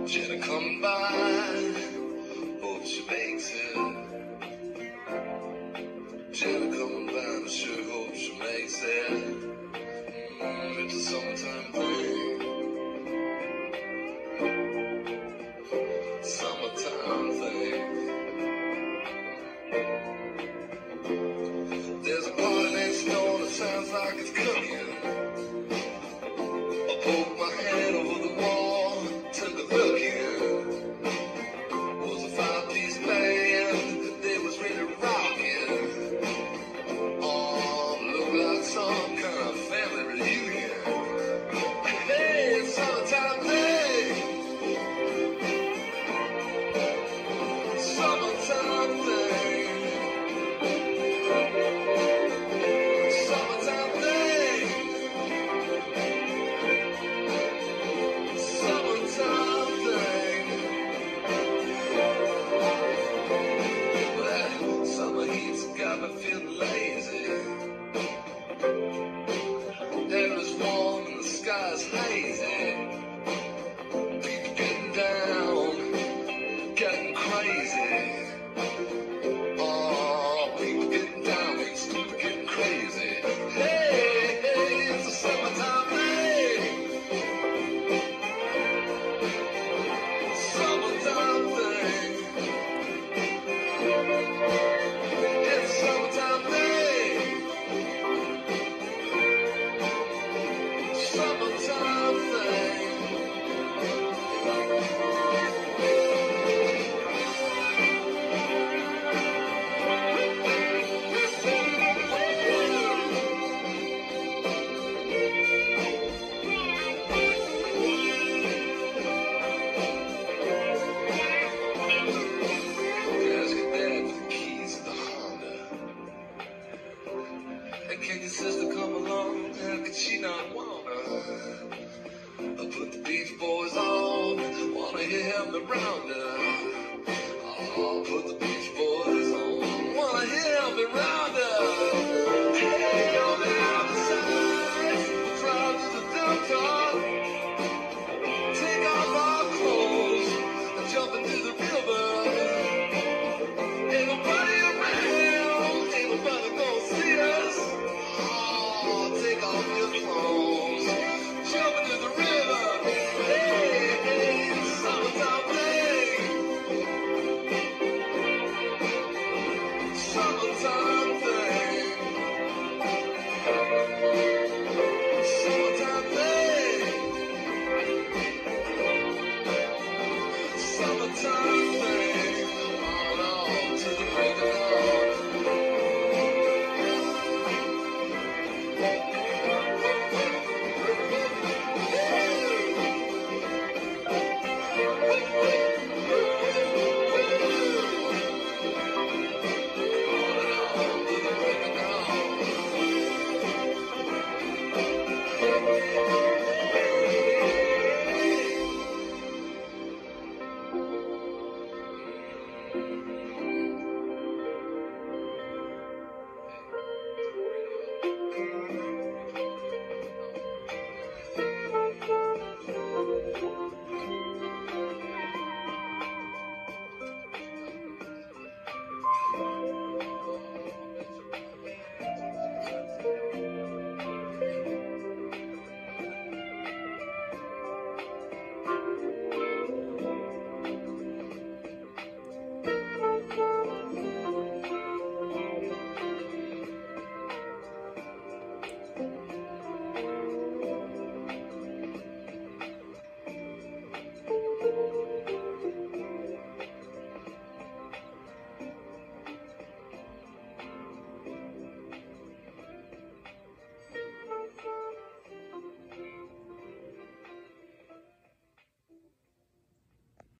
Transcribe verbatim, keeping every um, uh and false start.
Jenna come by, hope she makes it. Jenna coming by, I sure hope she makes it. Mm, it's a summertime thing, summertime thing. There's a party next door that sounds like it's cooking. I poked my head over the wall, took a look in. Was a five-piece band, they was really rocking. Oh, looked like some kind of family reunion. Hey, it's summertime day, summertime thing, summertime day, summertime thing. That summer heat's got me feeling lazy. Air is warm and the sky's hazy. People getting down, getting crazy. Oh, people getting down, getting stupid, getting crazy. Hey, hey, it's a summertime day, summertime thing. It's a summertime day, summertime thing. Ask your dad for the keys to the Honda. And can your sister come along? How could she not wanna? I put the Beach Boys on, wanna hear him around her. Oh, put the Beach Boys on, wanna hear him around her.